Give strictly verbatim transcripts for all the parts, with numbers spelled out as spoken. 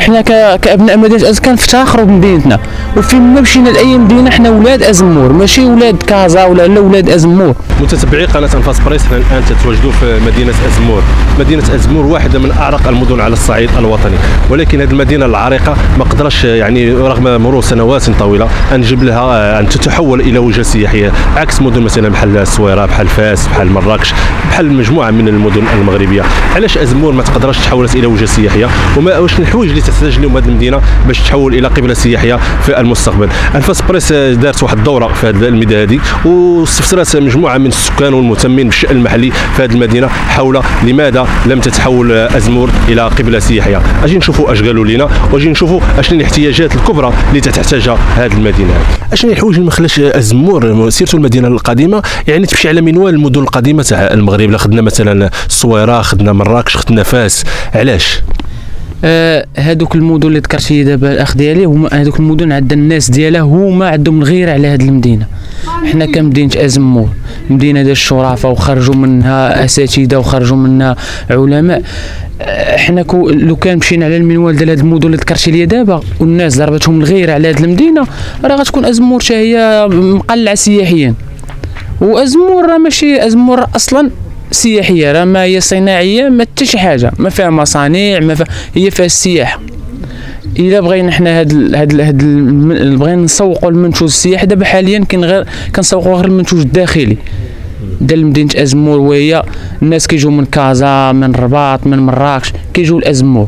حنا كابناء مدينه ازمور كنفتخروا بمدينتنا، وفين ما مشينا لاي مدينه حنا ولاد ازمور ماشي ولاد كازا ولا لا ولاد ازمور. متتبعي قناه انفاس بريس، حنا الان تتواجدوا في مدينه ازمور. مدينه ازمور واحده من اعرق المدن على الصعيد الوطني، ولكن هذه المدينه العريقه ما قدرش يعني رغم مرور سنوات طويله ان تجيب لها ان تتحول الى وجهه سياحيه، عكس مدن مثلا بحال الصويره بحال فاس بحال مراكش بحال مجموعه من المدن المغربيه. علاش ازمور ما تقدرش تحولت الى وجهه سياحيه، وما واش الحوايج اللي تحتاج لهم هذه المدينه باش تحول الى قبله سياحيه في المستقبل؟ انفاس بريس دارت واحد الدوره في هذه الميدان هذه واستفسرت مجموعه من السكان والمهتمين بالشان المحلي في هذه المدينه حول لماذا لم تتحول ازمور الى قبله سياحيه. اجي نشوفوا اش قالوا لنا واجي نشوفوا اشنو الاحتياجات الكبرى اللي تحتاجها هذه المدينه. اشنو الحوايج اللي ما خلاش ازمور سيرتو المدينه القديمه يعني تمشي على منوال المدن القديمه تاع المغرب؟ خدنا مثلا الصويره، خدنا مراكش، خدنا فاس، علاش؟ آه هذوك المدن اللي ذكرتي دابا الاخ ديالي هما هذوك المدن عند الناس ديالها هما عندهم الغيره على هذه المدينه. حنا كمدينه ازمور مدينه ديال الشرافه وخرجوا منها اساتذه وخرجوا منها علماء. حنا لو كان مشينا على المنوال ديال هذه المدن اللي ذكرتي لي دابا والناس ضربتهم الغيره على هذه المدينه، راه غتكون ازمور حتى هي مقلعه سياحيا. وازمور راه ماشي ازمور اصلا سياحيه، راه ما هي صناعيه ما حتى شي حاجه، ما فيها مصانع، ما فيها، هي فيها السياحه. الا بغينا حنا هاد هاد هاد بغينا نسوقوا المنتوج السياحي دابا حاليا كاين غير كنسوقوا غير المنتوج الداخلي ديال مدينه ازمور، وهي الناس كيجيو من كازا من الرباط من مراكش كيجيو لازمور.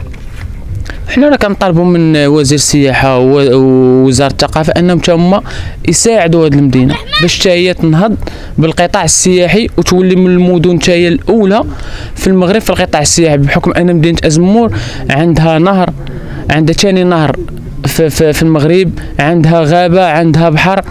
حنا راه كنطالبوا من وزير السياحه ووزاره الثقافه انهم حتى هما يساعدوا هذه المدينه باش حتى هي تنهض بالقطاع السياحي وتولي من المدن حتى هي الاولى في المغرب في القطاع السياحي، بحكم ان مدينه ازمور عندها نهر، عندها ثاني نهر في, في, في المغرب، عندها غابه، عندها بحر،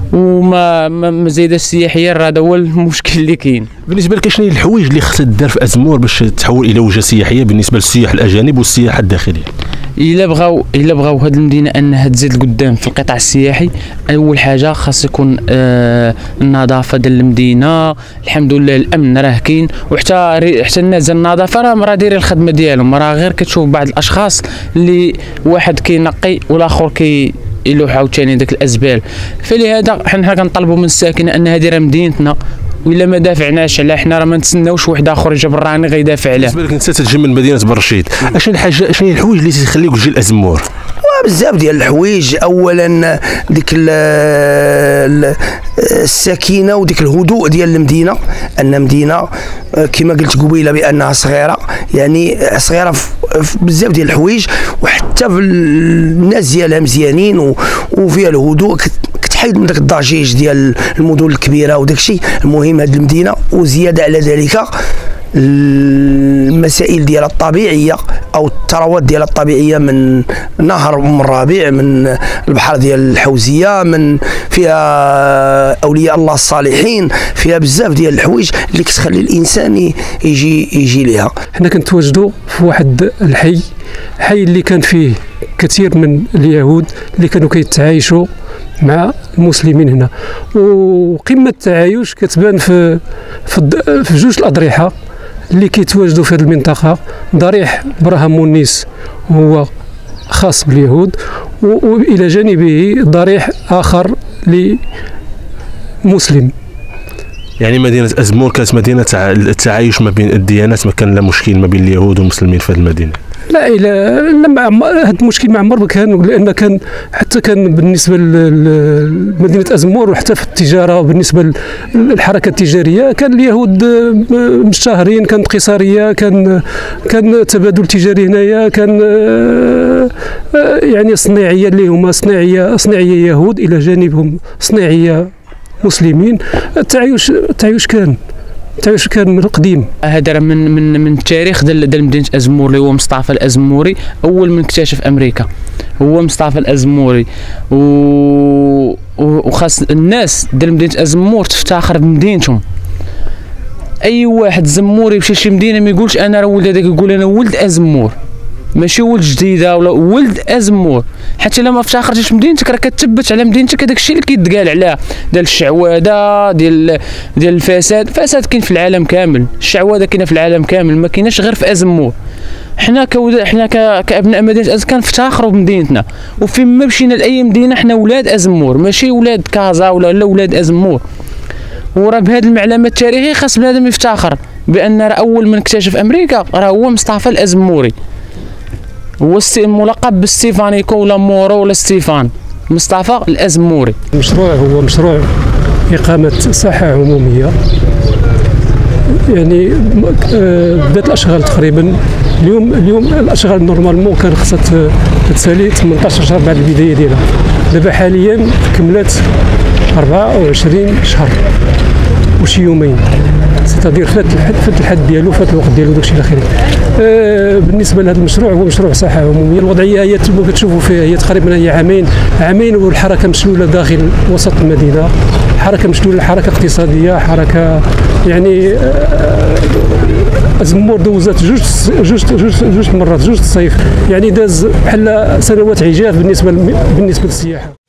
وما ما زايده السياحيه. هذا هو المشكل اللي كاين. بالنسبه لك شنو هي الحوايج اللي خصها تدار في ازمور باش تحول الى وجهه سياحيه بالنسبه للسياح الاجانب والسياحه الداخليه؟ الا بغاو الا بغاو هذه المدينه انها تزيد لقدام في القطاع السياحي، اول حاجه خاص يكون آه النظافه ديال المدينه. الحمد لله الامن راه كاين، وحتى حتى الناس ديال النظافه راه راه دايرين الخدمه ديالهم. راه غير كتشوف بعض الاشخاص اللي واحد كينقي والاخر كي يلوح عاوتاني داك الازبال. فلهذا حنا كنطلبوا من الساكنه انها دايره مدينتنا، وإلا ما دافعناش عليها حنا راه ما نتسناوش واحد اخر جبراني غيدافع عليها. بالنسبه لك انت تجي من مدينه برشيد، اشنو الحاجه اشنو هي الحوايج اللي تخليك تجي لازمور؟ بزاف ديال الحوايج. اولا ديك السكينه وديك الهدوء ديال المدينه، ان مدينه كما قلت قبيله بانها صغيره، يعني صغيره في بزاف ديال الحوايج، وحتى في الناس ديالها مزيانين وفيها الهدوء، كتحيد من داك الضجيج ديال المدن الكبيره وداك الشيء. المهم هذه المدينه، وزياده على ذلك المسائل ديالها الطبيعيه او الثروات ديالها الطبيعيه، من نهر ام الربيع، من البحر ديال الحوزيه، من فيها اولياء الله الصالحين، فيها بزاف ديال الحوايج اللي كتخلي الانسان يجي يجي ليها. حنا كنتواجدوا في واحد الحي حي اللي كان فيه كثير من اليهود اللي كانوا كيتعايشوا مع المسلمين هنا، وقمه التعايش كتبان في في, في جوج الاضرحه اللي كيتواجدوا في هذه المنطقه. ضريح برهم مونيس هو خاص باليهود، والى جانبه ضريح اخر لمسلم. يعني مدينه ازمور كانت مدينه تاع التعايش ما بين الديانات، ما كان لا مشكل ما بين اليهود والمسلمين في هذه المدينه؟ لا، الى هذا المشكل ما عمر ما كان، لان كان حتى كان بالنسبه لمدينه ازمور وحتى في التجاره وبالنسبه للحركه التجاريه كان اليهود مشتهرين، كانت قيصريه، كان كان تبادل تجاري هنايا، كان يعني صناعيه اللي هما صناعيه صناعيه يهود الى جانبهم صناعيه مسلمين. التعايش التعايش كان التعايش كان من القديم. هذا من من من التاريخ ديال مدينه ازمور اللي هو مصطفى الازموري، اول من اكتشف امريكا هو مصطفى الازموري. و وخاص الناس ديال مدينه ازمور تفتخر بمدينتهم. اي واحد زموري يمشي شي مدينه ما يقولش انا راه ولد هذاك، يقول انا ولد ازمور، ماشي ولد جديده ولا ولد ازمور. حتى الا ما افتخرتيش مدينتك راه كتثبت على مدينتك هذاك الشيء اللي كيتقال عليها، ديال الشعوذه، ديال ديال الفساد. الفساد كاين في العالم كامل، الشعوذه كاينه في العالم كامل، ما كايناش غير في ازمور. حنا كود حنا كابناء مدينه أزمور كنفتخروا بمدينتنا، وفين ما مشينا لاي مدينه حنا ولاد أزمور ماشي ولاد كازا ولا لا ولاد أزمور. وراه بهذه المعلمه التاريخيه خاص بنادم يفتخر بان راه اول من اكتشف امريكا راه هو مصطفى الأزموري، هو ملقب بستيفانيكو ولا مورو ولا ستيفان، مصطفى الأزموري. المشروع هو مشروع إقامة ساحة عمومية، يعني بدات الأشغال تقريبا اليوم اليوم الأشغال نورمالمون كان خصها تتسالي ثمنطاش شهر بعد البداية ديالها، دابا حاليا كملات أربعة وعشرين شهر وشي يومين، سيتادير فات الحد فات الحد ديالو فات الوقت ديالو داكشي الى اخره. آه بالنسبه لهذا المشروع هو مشروع ساحه عموميه، الوضعيه هي كما كتشوفوا فيها هي تقريبا هي عامين عامين والحركه مشلوله داخل وسط المدينه، حركه مشلوله، حركه اقتصاديه، حركه يعني آه أزمور دوزات جوج جوج جوج جوج مرات جوج الصيف، يعني داز بحال سنوات عجاف بالنسبه بالنسبه للسياحه.